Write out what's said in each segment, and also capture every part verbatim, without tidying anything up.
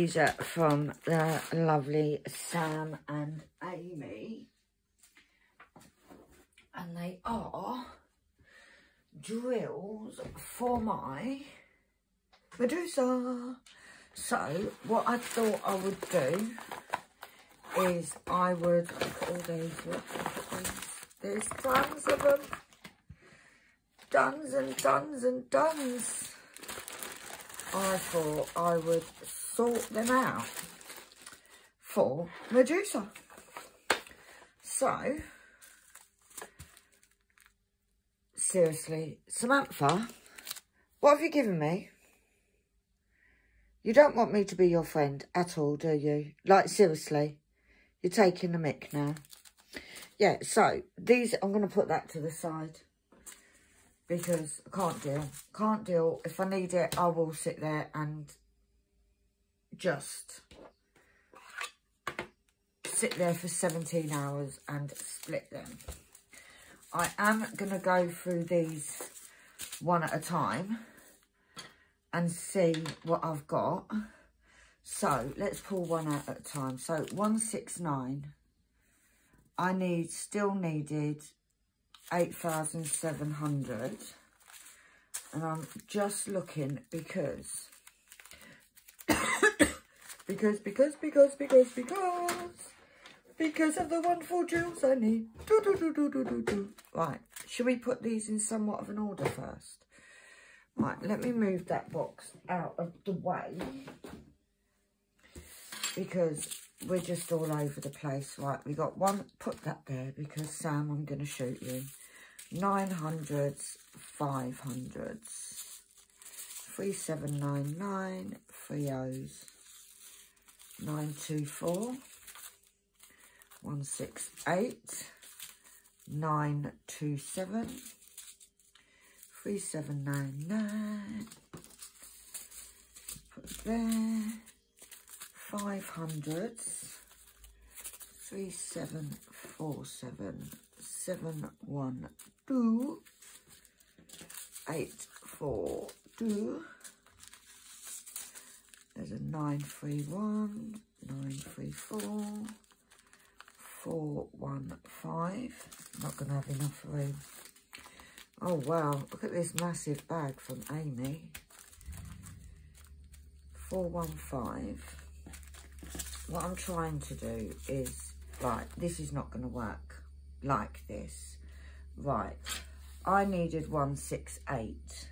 These are from the lovely Sam and Amy. And they are drills for my Medusa. So what I thought I would do is I would put all these, there's tons of them, tons and tons and tons. I thought I would sort them out for Medusa. So, seriously, Samantha, what have you given me? You don't want me to be your friend at all, do you? Like, seriously, you're taking the mick now. Yeah, so, these, I'm going to put that to the side. Because I can't deal. Can't deal. If I need it, I will sit there and just sit there for seventeen hours and split them. I am going to go through these one at a time and see what I've got. So, let's pull one out at a time. So, one six nine. I need, still needed eight thousand seven hundred. And I'm just looking because, because, because, because, because, because, because of the wonderful jewels I need. Do, do, do, do, do, do, do. Right, should we put these in somewhat of an order first? Right, let me move that box out of the way because we're just all over the place. Right, we got one, put that there because Sam, I'm going to shoot you. Nine hundreds, five hundreds, three seven nine nine, three O's, nine two four, one six eight, nine two seven, three seven nine nine, put there, five hundreds, three seven four seven, seven one two, eight four two, there's a nine three one, nine three four, four one five, not going to have enough room. Oh wow, look at this massive bag from Amy, four one five. What I'm trying to do is, right, this is not going to work like this. Right, I needed one six eight.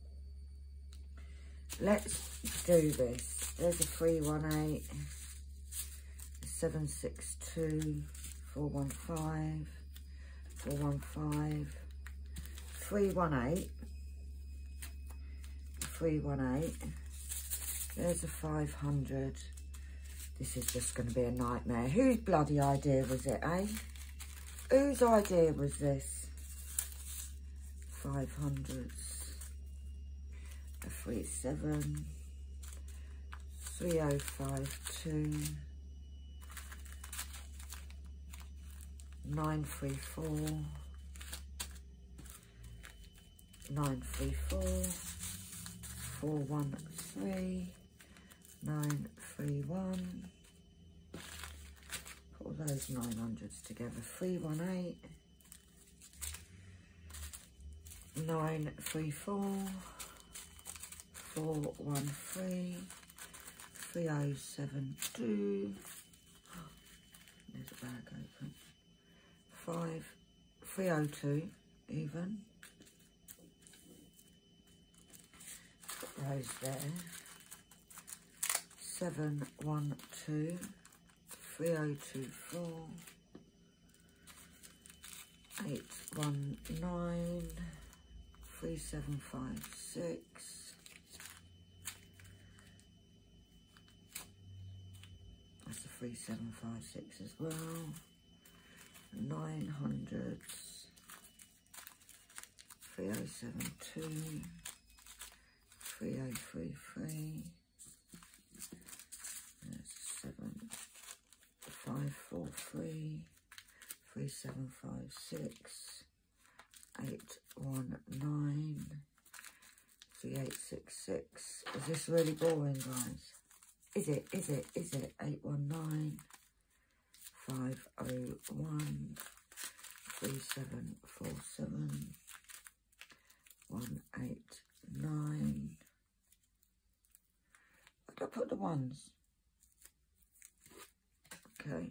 Let's do this. There's a three one eight, seven six two, four one five, four one five, three one eight, three one eight. There's a five hundred. This is just going to be a nightmare. Whose bloody idea was it, eh? Whose idea was this? five hundreds, a three seven, three oh five two, nine three four, nine three four, four one three, nine three one. Put all those nine hundreds together. three one eight, nine three four, four one three, three oh seven two. There's a bag open. Five, three oh two even. Put those there. seven one two, three oh two four, eight one nine, three seven five six. That's a three seven five six as well. Nine hundreds, three oh seven two, three oh three three. Seven, five, four, three, three, seven, five, six, eight, one, nine, three, eight, six, six. Is this really boring, guys? Is it, is it, is it? eight one nine, five oh one, three seven four seven, one eight nine. Where did I put the ones? Okay.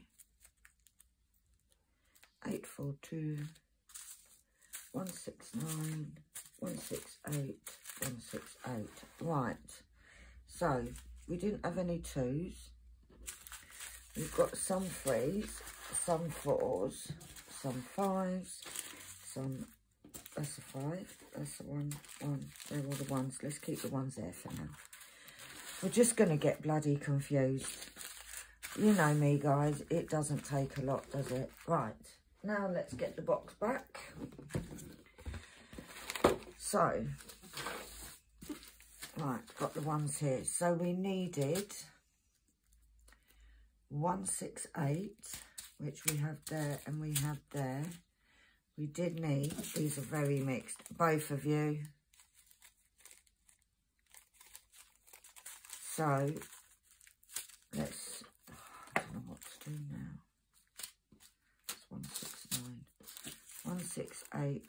eight four two, one six nine, one six eight, one six eight. Right. So, we didn't have any twos. We've got some threes, some fours, some fives, some, that's a five, that's a one, one, they're all the ones. Let's keep the ones there for now. We're just going to get bloody confused. You know me, guys, it doesn't take a lot, does it? Right, now let's get the box back. So, right, got the ones here. So we needed one six eight, which we have there and we have there. We did need, these are very mixed, both of you. So, let's, oh, I don't know what to do now. It's one six nine, one six eight.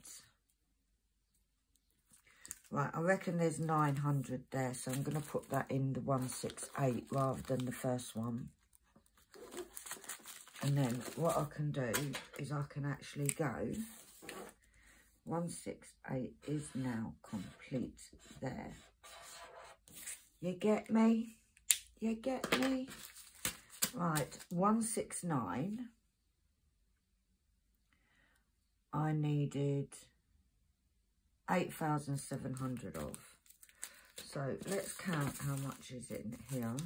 Right, I reckon there's nine hundred there, so I'm going to put that in the one six eight rather than the first one. And then what I can do is I can actually go, one six eight is now complete there. You get me? You get me? Right, one six nine. I needed eight thousand seven hundred of. So let's count how much is in here.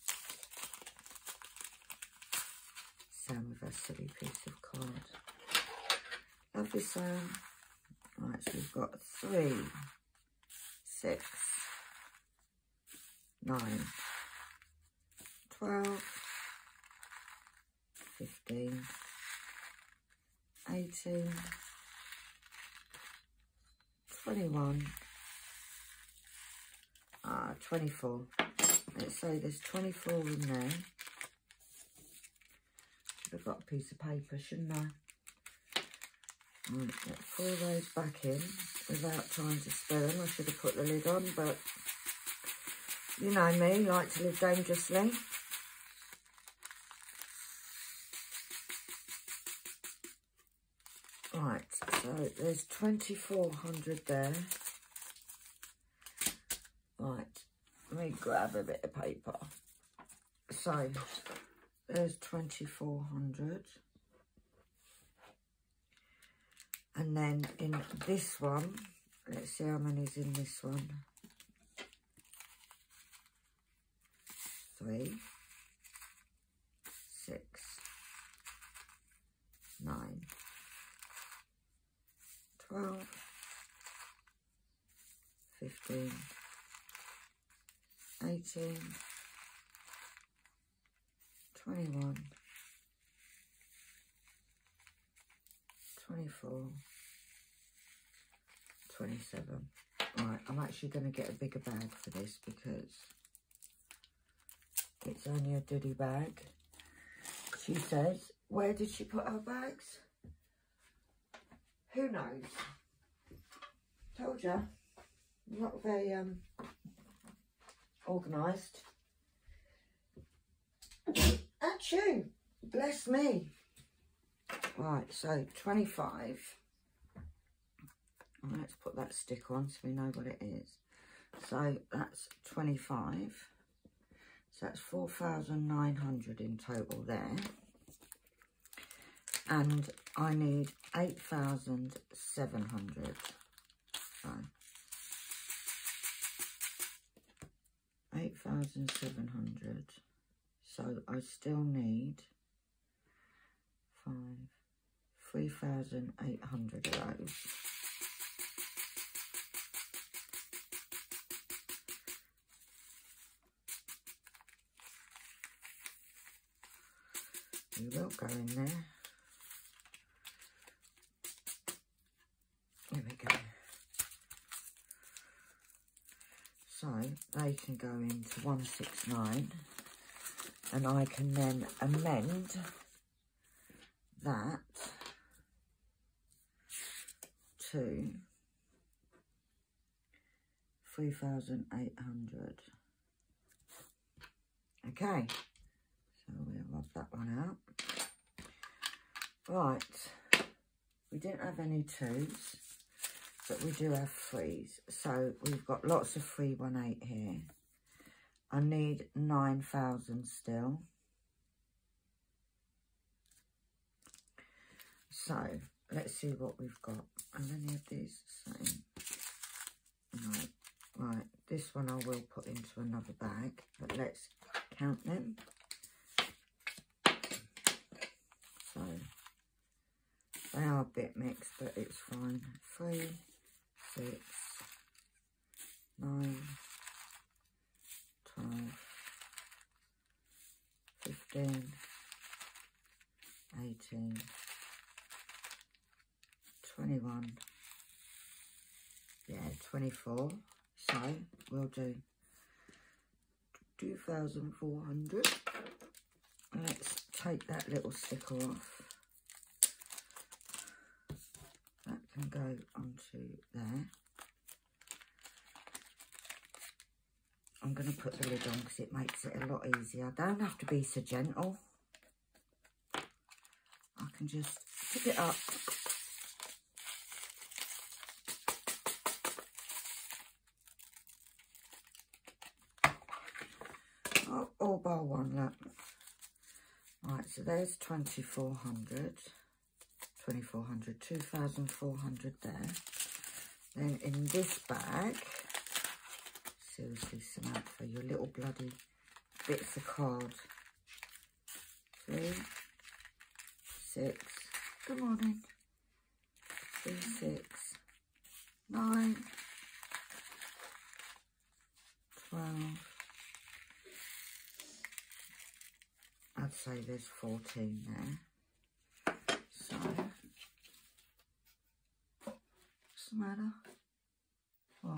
Sam with a silly piece of card. Lovely Sam. Right, so we've got three, six, nine, twelve, fifteen, eighteen, twenty-one, ah, twenty-four. Let's say there's twenty-four in there. Should have got a piece of paper, shouldn't I? Right, let's pour those back in without trying to spill them. I should have put the lid on, but you know me, like to live dangerously. Right, so there's twenty-four hundred there. Right, let me grab a bit of paper. So, there's twenty-four hundred. And then in this one, let's see how many's in this one. Three, six, nine, twelve, fifteen, eighteen, twenty-one, twenty-four, twenty-seven. Right, I'm actually going to get a bigger bag for this because it's only a diddy bag. She says, where did she put her bags? Who knows? Told ya, I'm not very um, organised. Achoo! Bless me. Right, so twenty-five. Let's put that stick on so we know what it is. So that's twenty-five. So that's four thousand nine hundred in total there. And I need eight thousand seven hundred. So eight thousand seven hundred. So I still need five, three thousand eight hundred of those. You will go in there. There we go. So they can go into one six nine. and I can then amend that to three thousand eight hundred. Okay, so we'll rub that one out. Right, we didn't have any twos, but we do have threes. So we've got lots of three one eight here. I need nine thousand still. So let's see what we've got. Are any of these the same? No. Right, this one I will put into another bag, but let's count them. So they are a bit mixed, but it's fine. Three, six, nine, twelve, fifteen, eighteen, twenty-one, yeah, twenty-four. So we'll do two thousand four hundred. Let's take that little sticker off. That can go onto there. I'm going to put the lid on because it makes it a lot easier. I don't have to be so gentle. I can just pick it up. Oh, all bar one, look. Right, so there's twenty-four hundred. twenty-four hundred, two thousand four hundred there. Then in this bag, seriously, Samantha, your little bloody bits of card. Three, six, good morning. Three, six, nine, twelve. I'd say there's fourteen there. So, what's the matter? What?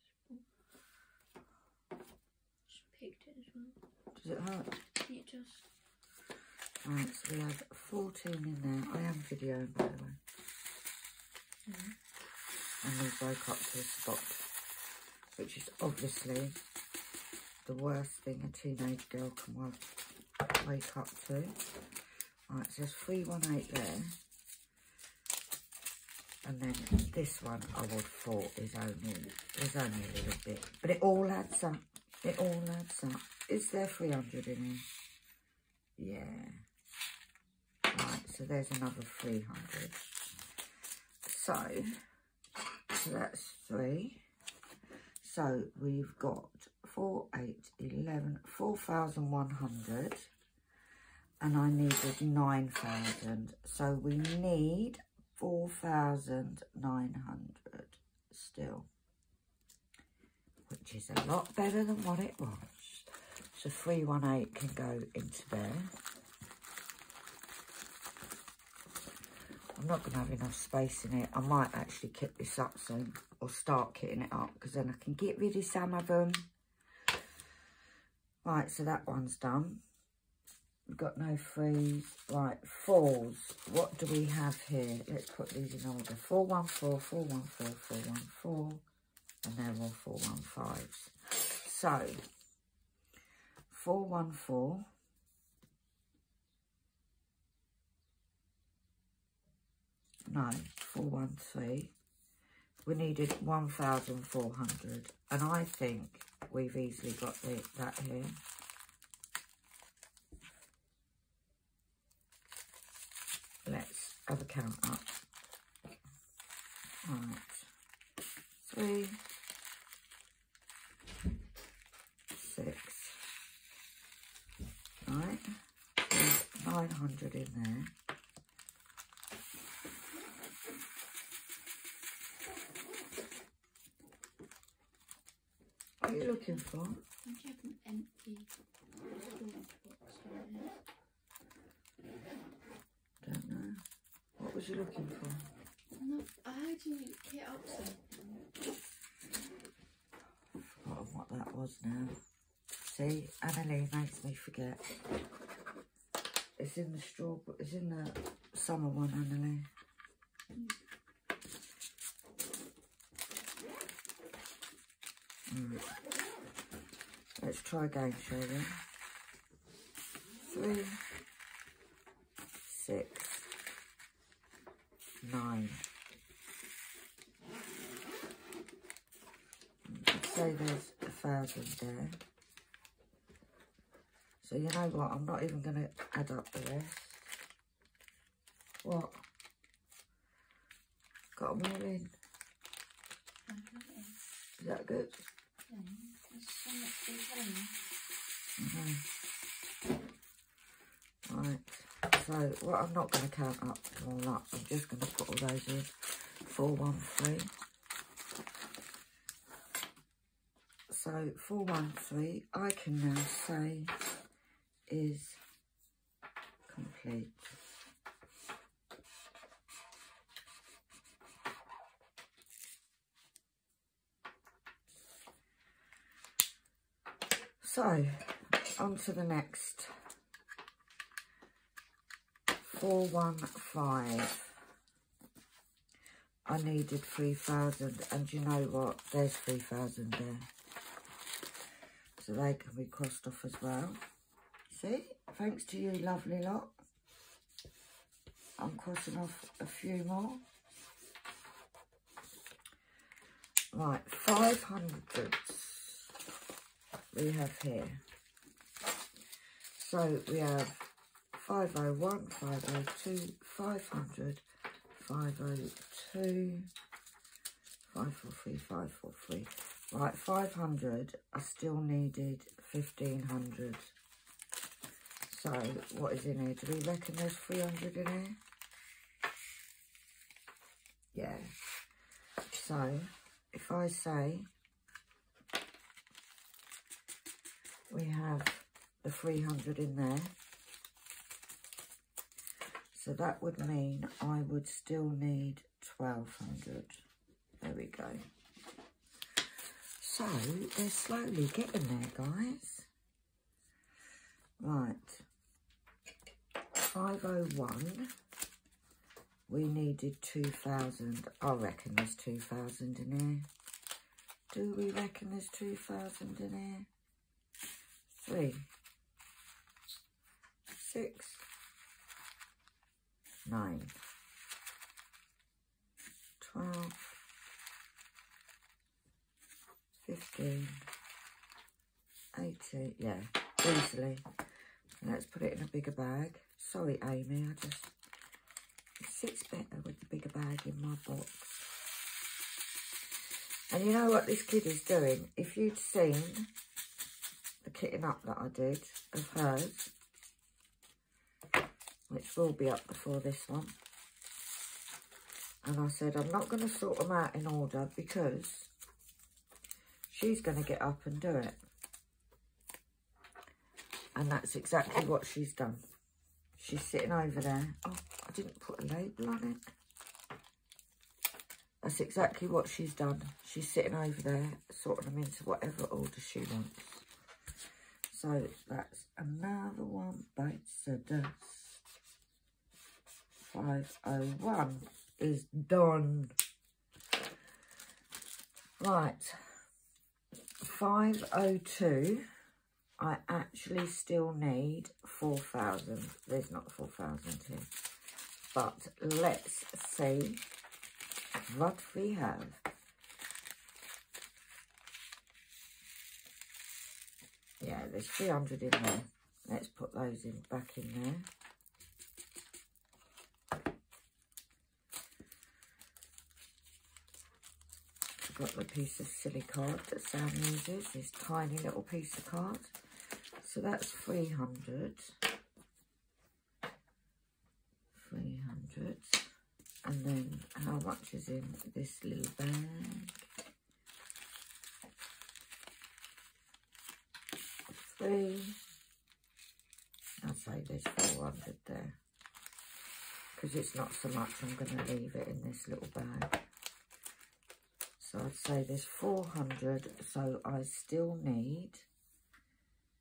Just picked it as well. Does it hurt? It just. Right, so we have fourteen in there. I am videoing, by the way. Mm. And we broke up to a spot, which is obviously the worst thing a teenage girl can work, wake up to. Right, so there's three one eight there. And then this one I would have thought is only, is only a little bit. But it all adds up. It all adds up. Is there three hundred in here? Yeah. Right, so there's another three hundred. So, so that's three. So we've got four, eight, eleven, four thousand one hundred. And I needed nine thousand. So we need four thousand nine hundred still, which is a lot better than what it was. So three one eight can go into there. I'm not going to have enough space in it. I might actually kit this up soon, or start kitting it up, because then I can get rid of some of them. Right, so that one's done. We've got no threes. Right, fours. What do we have here? Let's put these in order. four one four, four one four, four one four. And they're all four one fives. So, four one four. No, four one three. We needed one thousand four hundred. And I think we've easily got the, that here. Let's have a count up. Right. Three. Six. Right. There's nine hundred in there. What are you looking for? I have an empty storage box here. Don't know. What was you looking for? No, I heard you kit up something. I've forgotten what that was now. See, Annalie makes me forget. It's in the straw, it's in the summer one, Annalie. Mm. Let's try again, shall we? Three, six, nine. I'd say there's a thousand there. So you know what? I'm not even going to add up the rest. What? Got them all in. Is that good? Mm-hmm. Right. So what I'm not going to count up all up. I'm just going to put all those in. Four, one, three. So four, one, three. I can now say is complete. So, on to the next. four one five. I needed three thousand, and you know what? There's three thousand there. So they can be crossed off as well. See? Thanks to you, lovely lot. I'm crossing off a few more. Right, five hundreds we have here. So we have five oh one, five oh two, five hundred, five oh two, five four three, five four three. Right, five hundred, I still needed fifteen hundred. So, what is in here? Do we reckon there's three hundred in here? Yeah. So, if I say we have the three hundred in there, so that would mean I would still need twelve hundred. There we go. So, they're slowly getting there, guys. Right. five oh one. We needed two thousand. I reckon there's two thousand in here. Do we reckon there's two thousand in here? Three. Six. Nine. Twelve. Fifteen. Eighteen. Yeah, easily. Let's put it in a bigger bag. Sorry, Amy, I just... It sits better with the bigger bag in my box. And you know what this kid is doing? If you'd seen the kitting up that I did of hers, which will be up before this one, and I said I'm not going to sort them out in order because she's going to get up and do it. And that's exactly what she's done. She's sitting over there. Oh, I didn't put a label on it. That's exactly what she's done. She's sitting over there, sorting them into whatever order she wants. So that's another one bites the dust. five oh one is done. Right. five oh two. I actually still need four thousand. There's not four thousand here. But let's see what we have. Yeah, there's three hundred in there. Let's put those in back in there. I've got the piece of silly card that Sam uses, this tiny little piece of card. So that's three hundred. three hundred. And then how much is in this little bag? Three. I'd say there's four hundred there. Because it's not so much, I'm going to leave it in this little bag. So I'd say there's four hundred. So I still need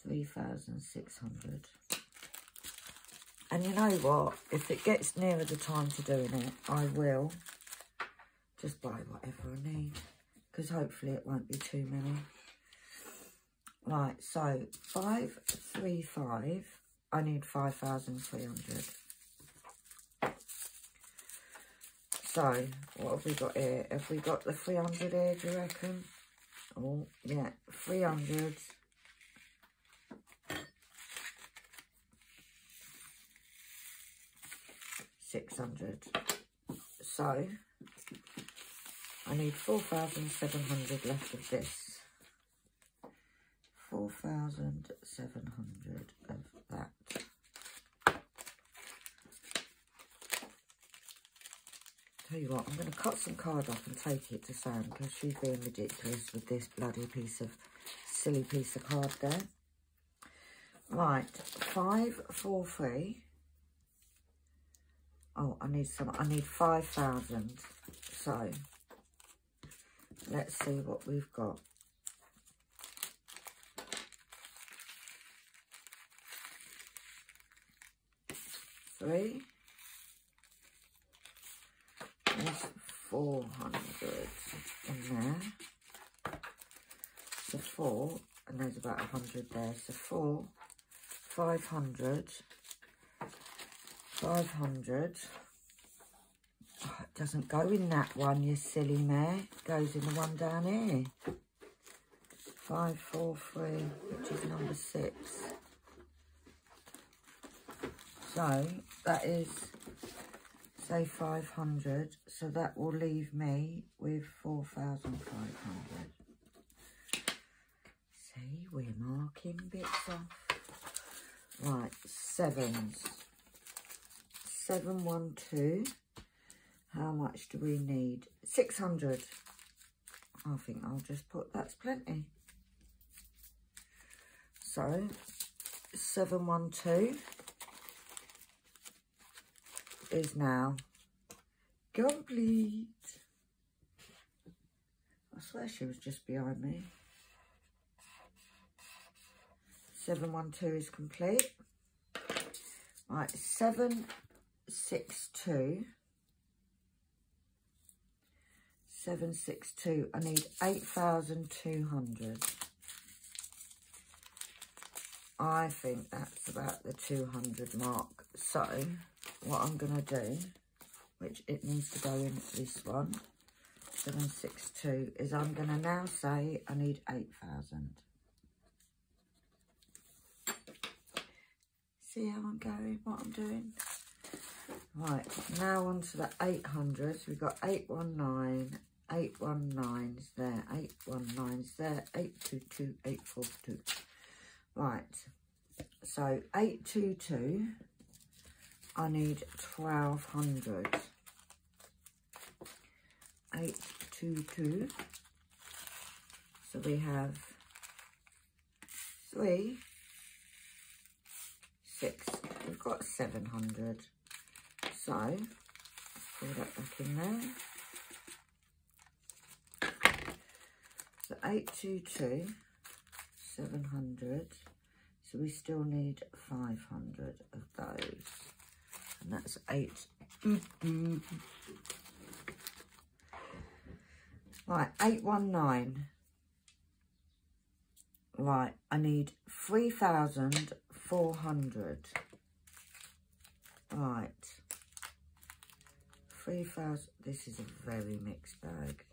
three thousand six hundred. And you know what? If it gets nearer the time to doing it, I will just buy whatever I need. Because hopefully it won't be too many. Right, so five three five. I need five thousand three hundred. So, what have we got here? Have we got the three hundred here, do you reckon? Oh, yeah, three hundred. six hundred. So, I need four thousand seven hundred left of this. four thousand seven hundred of that. Tell you what, I'm going to cut some card off and take it to Sam because she's being ridiculous with this bloody piece of, silly piece of card there. Right, five, four, three. Oh, I need some, I need five thousand. So, let's see what we've got. Three. There's four hundred in there. So four, and there's about a hundred there. So four, five hundred, five hundred. Oh, it doesn't go in that one, you silly mare. It goes in the one down here. Five, four, three, which is number six. So that is, say, five hundred. So that will leave me with four thousand five hundred. See, we're marking bits off. Right, sevens. Seven, one, two. How much do we need? six hundred. I think I'll just put, that's plenty. So, seven, one, two. Is now complete. I swear she was just behind me. seven one two is complete. Right, seven six two. seven six two. I need eight thousand two hundred. I think that's about the two hundred mark. So, what I'm going to do, which it needs to go in this one, seven six two, is I'm going to now say I need eight thousand. See how I'm going, what I'm doing? Right, now on to the eight hundreds. We've got eight one nine, eight one nine's there, eight one nine's there, eight two two, eight four two. Right, so eight two two. I need twelve hundred. eight two two. So we have three, six. We've got seven hundred. So, pull that back in there. So eight two two, seven hundred. So we still need five hundred of those. And that's eight. Mm-hmm. Right, eight one nine. Right, I need three thousand four hundred. Right. three thousand. This is a very mixed bag.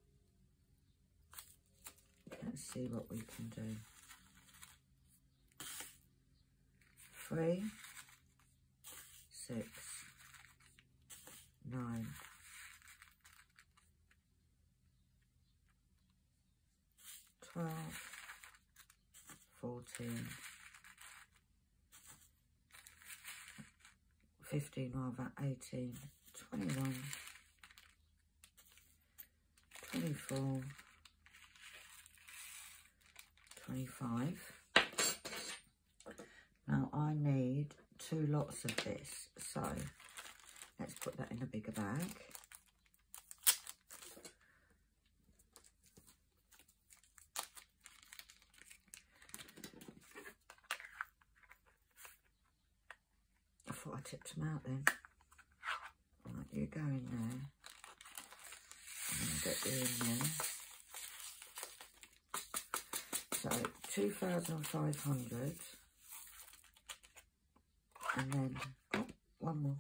Let's see what we can do. Three. Six, nine, twelve, fourteen, fifteen, rather, eighteen, twenty-one, twenty-four, twenty-five. Now I need two lots of this, so let's put that in a bigger bag. thought I tipped them out then. Right, you go in there. I'm going to get you in there. So, two thousand five hundred. And then, oh, one more.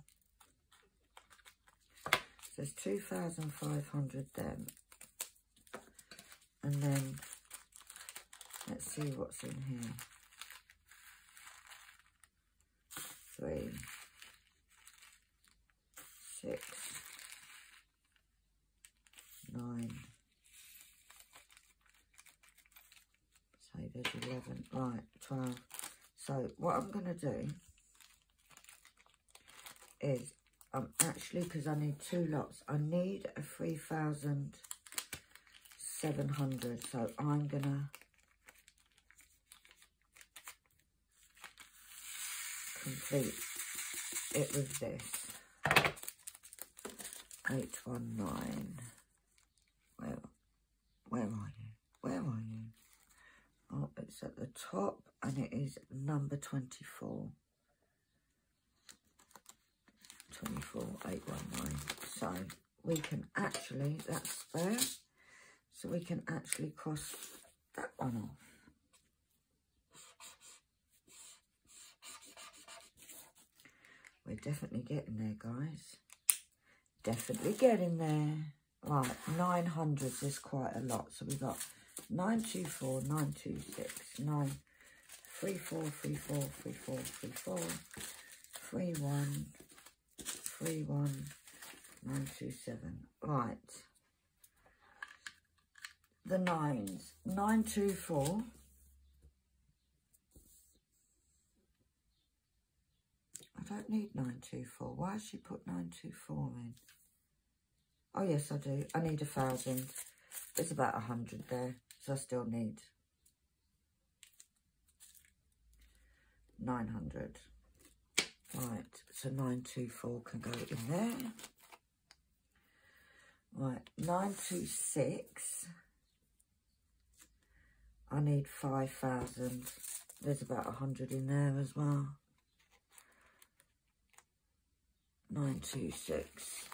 So, there's two thousand five hundred then. And then, let's see what's in here. Three, six, nine, say there's eleven, right, twelve. So what I'm going to do is, I'm actually, because I need two lots, I need a three thousand seven hundred, so I'm going to complete it with this. eight one nine. Where, where are you? Where are you? Oh, it's at the top and it is number twenty-four. twenty-four, eight one nine. So we can actually, that's there. So we can actually cross that one off. We're definitely getting there, guys. Definitely getting there. Right, nine hundreds is quite a lot. So we've got nine two four, nine two six, nine three four, three four, three four, three four, three one, three one, nine two seven. Right. The nines. nine two four. I don't need nine two four. Why has she put nine two four in? Oh, yes, I do. I need a thousand. It's about a hundred there, so I still need nine hundred. Right, so nine two four can go in there. Right, nine two six. I need five thousand. There's about a hundred in there as well. nine two six.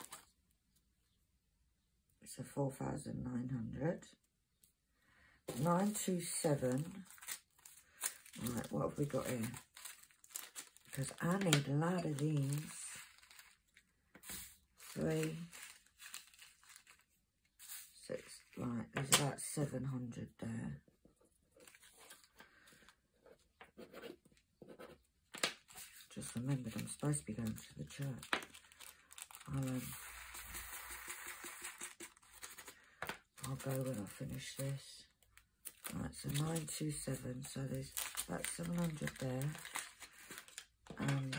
So four thousand nine hundred. nine two seven. Right, what have we got here? Because I need a lot of these. Three. Six. Right, there's about seven hundred there. Just remembered I'm supposed to be going to the church. I'll, um, I'll go when I finish this. Right, so nine two seven, so there's about seven hundred there. And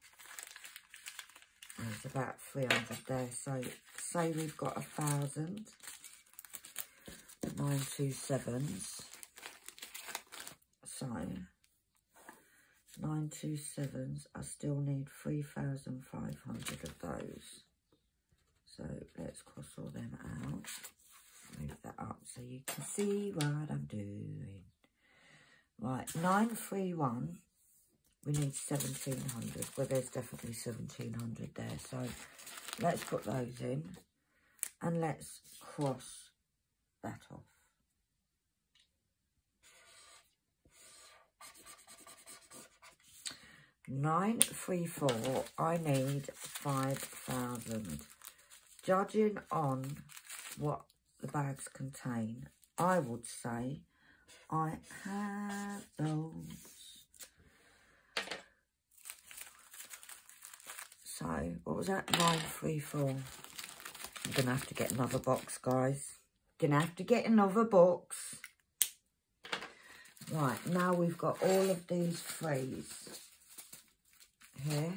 there's about three hundred there. So say we've got a thousand. nine two sevens. So nine two sevens, I still need three thousand five hundred of those. So let's cross all them out. Move that up so you can see what I'm doing. Right, nine three one, we need seventeen hundred. Well, there's definitely seventeen hundred there. So let's put those in and let's cross that off. nine three four, I need five thousand. Judging on what the bags contain, I would say I have those. So, what was that? nine three four. I'm going to have to get another box, guys. Going to have to get another box. Right, now we've got all of these threes here.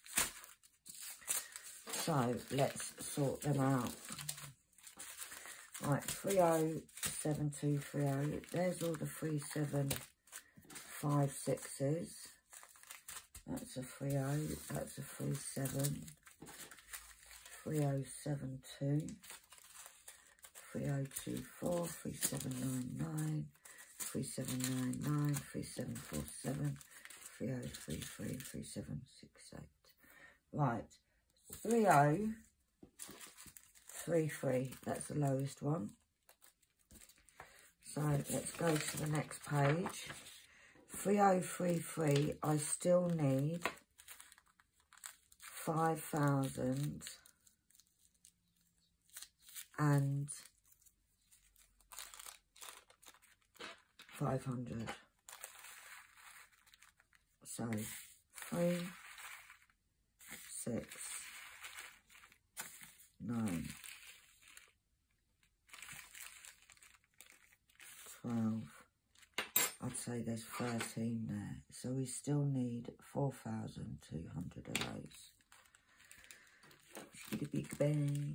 So let's sort them out. Right, three oh seven two three oh. There's all the three seven five sixes. That's a three oh. That's a three seven. three oh seven two. three oh two four. three seven nine nine. three seven nine nine. three seven four seven. three oh three three. three seven six eight. Right, three oh three three, that's the lowest one. So let's go to the next page. three oh three three, I still need five thousand and five hundred. So three, six, nine, twelve. I'd say there's thirteen there. So we still need four thousand two hundred of those. Get a big bag.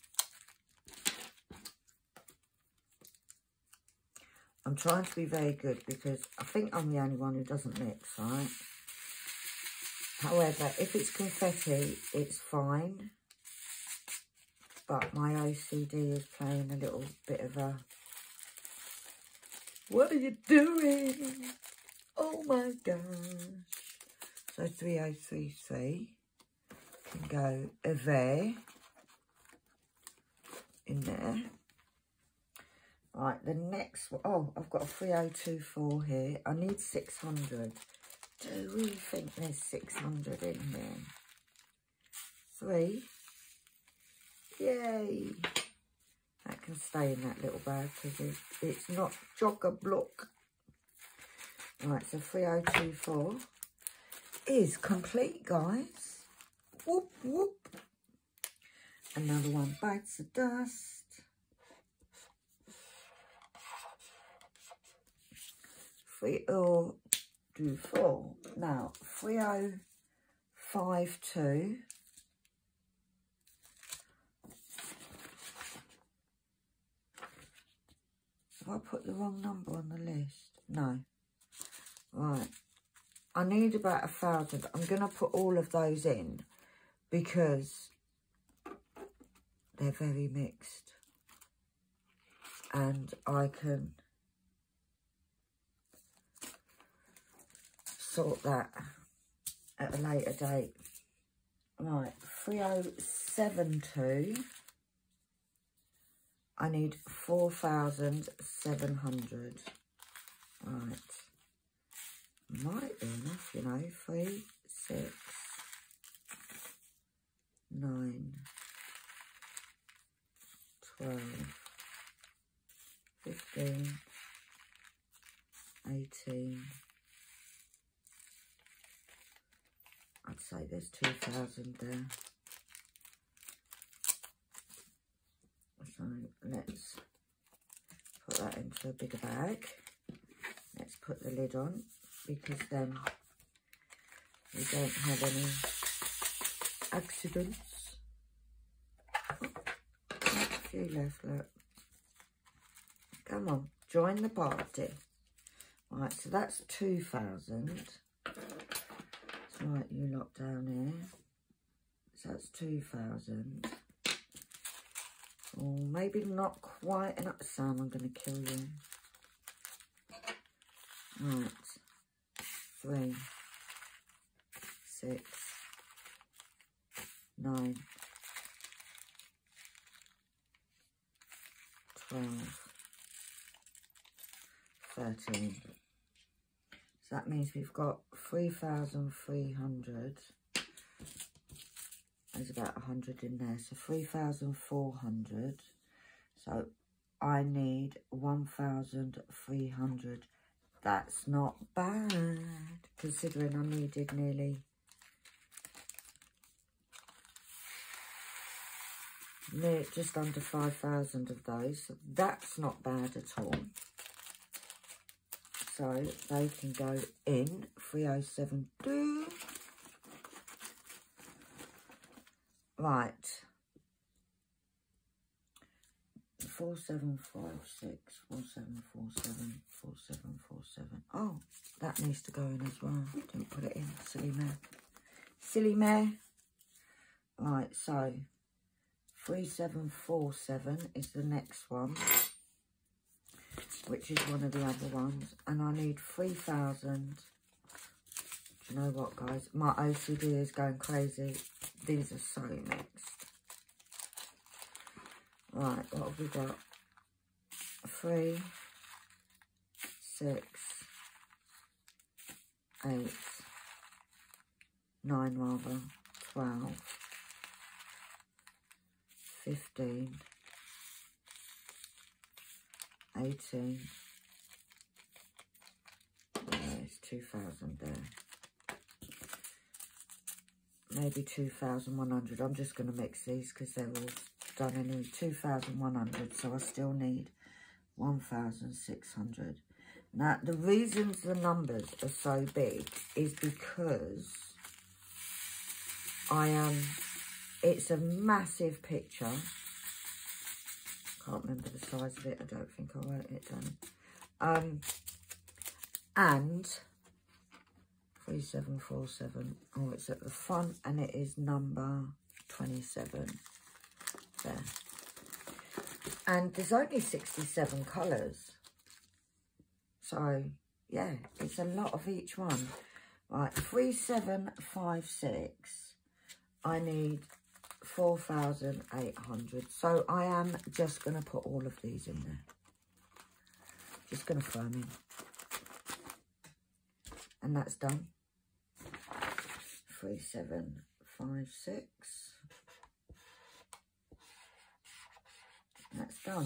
I'm trying to be very good because I think I'm the only one who doesn't mix, right? However, if it's confetti, it's fine. But my O C D is playing a little bit of a... What are you doing? Oh my gosh. So three oh three three can go there, in there. Right, the next one, oh, I've got a three oh two four here. I need six hundred. Do we think there's six hundred in here? Three. Yay. That can stay in that little bag because it's, it's not chock-a-block. Right, so three oh two four is complete, guys. Whoop, whoop. Another one bites the dust. three oh two four. Now, three oh five two. Have I put the wrong number on the list? No. Right. I need about a thousand. I'm going to put all of those in because they're very mixed. And I can sort that at a later date. Right, three oh seven two. I need four thousand seven hundred. Right. Might be enough, you know. Three, six, nine, twelve, fifteen, eighteen. I'd say there's two thousand there. So let's put that into a bigger bag. Let's put the lid on because then we don't have any accidents. Oh, a few left, look. Come on, join the party. Right, so that's two thousand. Right, you lot down here. So that's two thousand. Or maybe not quite enough. Sam, I'm going to kill you. Right. Three. Six. Nine. Twelve. Thirteen. So that means we've got three thousand three hundred. There's about one hundred in there. So three thousand four hundred. So I need one thousand three hundred. That's not bad, considering I needed nearly, near just under five thousand of those. So that's not bad at all. So they can go in three oh seven two. Right. four seven five six, four seven four seven, four seven four seven. Oh, that needs to go in as well. Didn't put it in. Silly mare. Silly mare. Right, so three seven four seven is the next one, which is one of the other ones, and I need three thousand you know what, guys? My O C D is going crazy. These are so mixed. Right, what have we got? Three, six, eight, nine rather, twelve, fifteen, eighteen. Yeah, it's two thousand there. Maybe two thousand one hundred. I'm just going to mix these because they're all done anyway. two thousand one hundred, so I still need one thousand six hundred. Now, the reasons the numbers are so big is because I am, um, it's a massive picture. Can't remember the size of it. I don't think I wrote it down. Um, and three seven four seven. Oh, it's at the front and it is number twenty-seven. There. And there's only sixty-seven colours. So, yeah, it's a lot of each one. Right, three seven five six. I need four thousand eight hundred. So, I am just going to put all of these in there. Just going to throw them in. And that's done. three seven five six. That's done.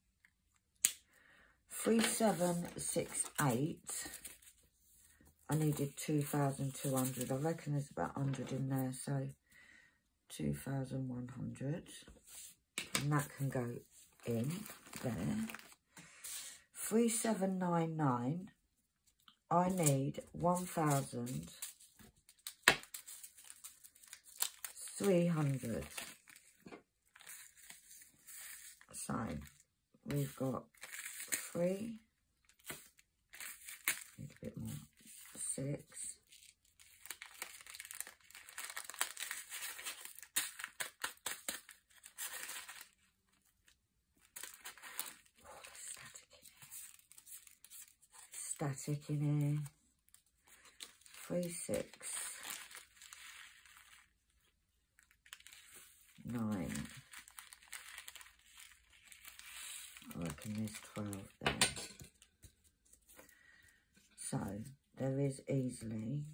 three seven six eight. I needed two thousand two hundred. I reckon there's about one hundred in there, so two thousand one hundred. And that can go in there. three seven nine nine. I need one thousand three hundred. So, we've got three, need a bit more, six, oh, there's static in here, static in here, three, six, nine, I reckon there's twelve there. So, there is easily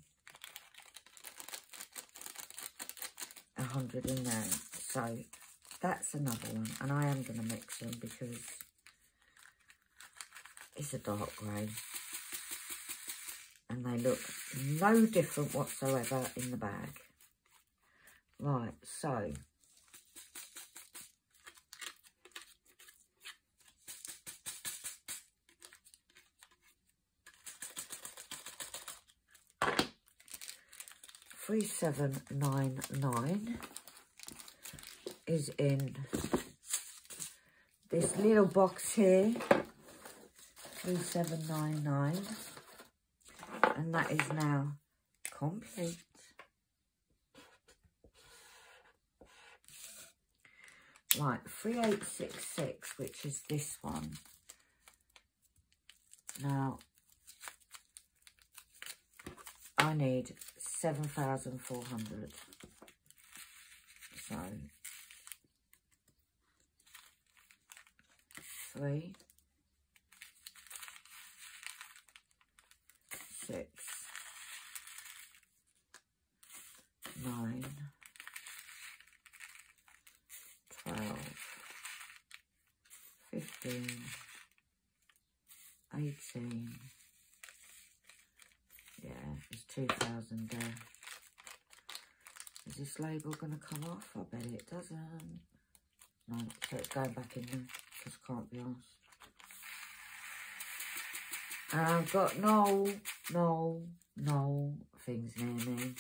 a hundred in there. So, that's another one. And I am going to mix them because it's a dark grey. And they look no different whatsoever in the bag. Right, so... three seven nine nine is in this little box here, three seven nine nine, and that is now complete. Right, three eight six six, which is this one. Now, I need seven thousand four hundred. So, three, six, nine, twelve, fifteen, eighteen. Yeah, there's two thousand there. Is this label going to come off? I bet it doesn't. No, so it's going back in there. Just can't be asked. And I've got no, no, no things near me.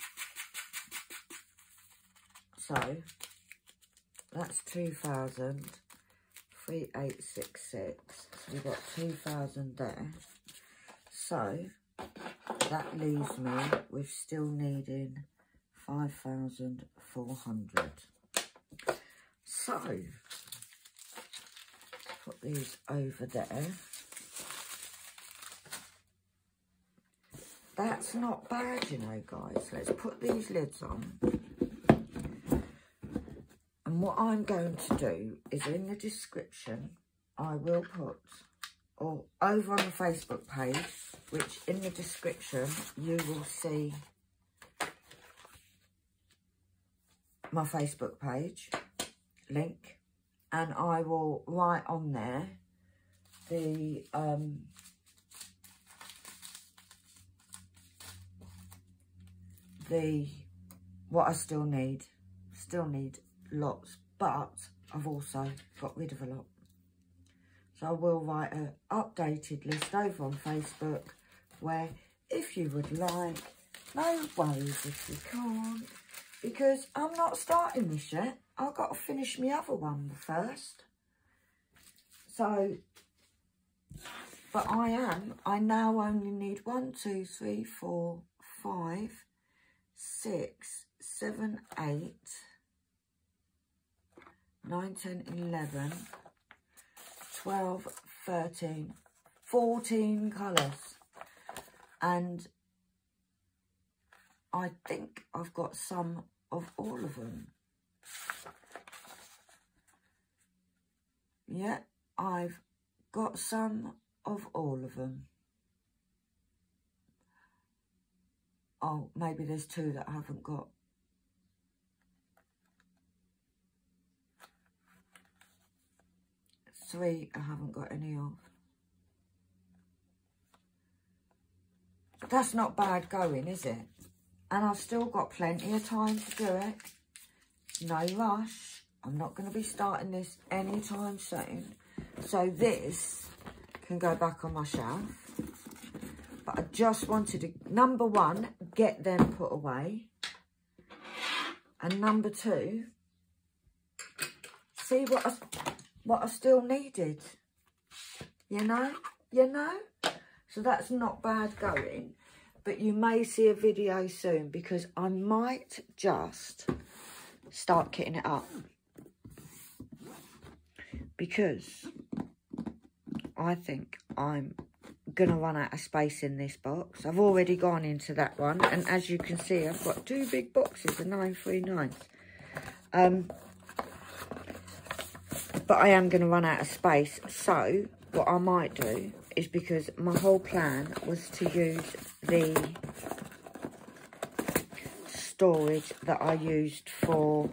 So, that's two thousand. three eight six six. So we've got two thousand there. So, that leaves me with still needing five thousand four hundred. So, put these over there. that's not bad, you know, guys. Let's put these lids on. And what I'm going to do is in the description, I will put, or over on the Facebook page, which in the description, you will see my Facebook page link. And I will write on there the um, the what I still need. Still need lots, but I've also got rid of a lot. So I will write an updated list over on Facebook where, if you would like, no worries if you can't, because I'm not starting this yet. I've got to finish my other one first. So, but I am, I now only need one, two, three, four, five, six, seven, eight, nine, ten, eleven, twelve, thirteen, fourteen colours. And I think I've got some of all of them. Yeah, I've got some of all of them. Oh, maybe there's two that I haven't got. Three I haven't got any of. But that's not bad going, is it? And I've still got plenty of time to do it. No rush. I'm not going to be starting this anytime soon. So this can go back on my shelf. But I just wanted to, number one, get them put away. And number two, see what I, what I still needed. You know? You know? So that's not bad going. But you may see a video soon because I might just start kitting it up. Because I think I'm going to run out of space in this box. I've already gone into that one. And as you can see, I've got two big boxes of nine three nine. Um, but I am going to run out of space. So what I might do is, because my whole plan was to use the storage that I used for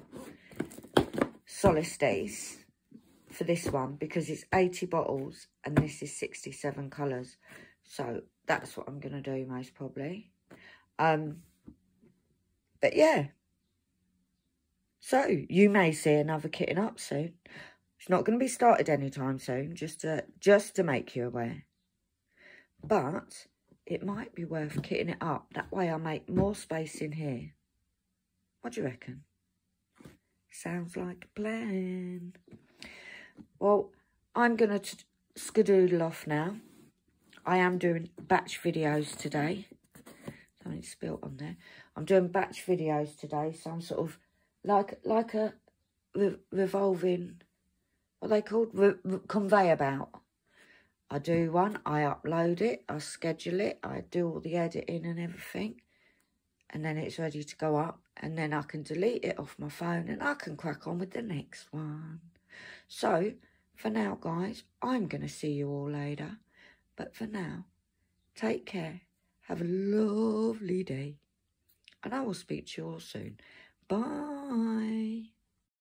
Solstice for this one, because it's eighty bottles and this is sixty-seven colours. So that's what I'm going to do most probably. Um, but yeah. So you may see another kitting up soon. It's not going to be started anytime soon, just to, just to make you aware. But it might be worth kitting it up. That way I make more space in here. What do you reckon? Sounds like a plan. Well, I'm going to skedoodle off now. I am doing batch videos today. Something spilt on there. I'm doing batch videos today, so I'm sort of like like a re revolving, what are they called? Re re conveyor belt. I do one, I upload it, I schedule it, I do all the editing and everything. And then it's ready to go up. And then I can delete it off my phone and I can crack on with the next one. So, for now, guys, I'm going to see you all later. But for now, take care. Have a lovely day. And I will speak to you all soon. Bye.